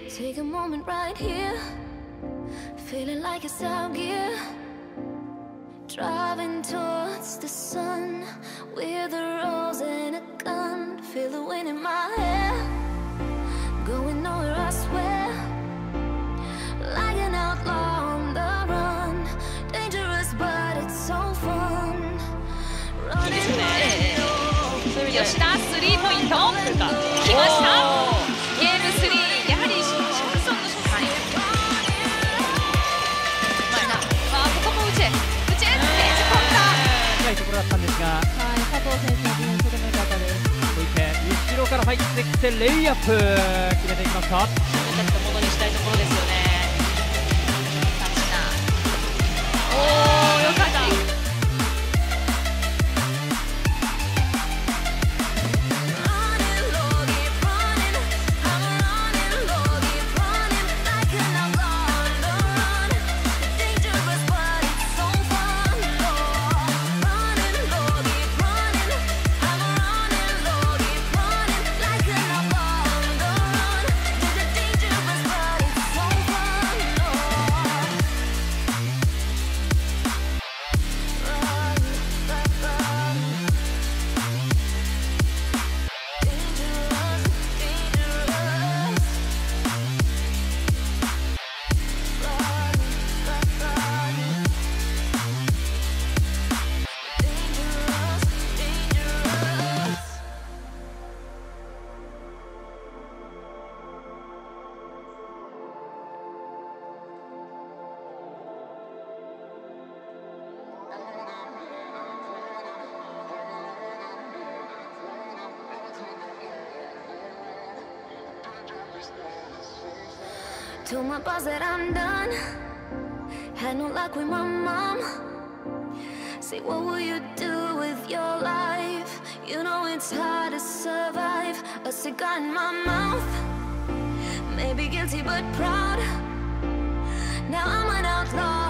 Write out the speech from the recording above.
Take a moment right here, feeling like it's out gear. Driving towards the sun with a rose and a gun. Feel the wind in my hair, going nowhere I swear. Like an outlaw on the run, dangerous but it's so fun. Running right now. 吉田スリーポイント来ました。ゲーム3、やはりジャクソンのショット。ここも打ちねじ込んだ。 近いところだったんですが、 佐藤選手のディフェンスとても良かったです。 そして後ろから入ってきてレイアップ決めていきますか。 ちょっとものにしたいところですよね。おお、よかった。 Told my boss that I'm done. Had no luck with my mom. Say, what will you do with your life? You know it's hard to survive. A cigar in my mouth. Maybe guilty but proud. Now I'm an outlaw.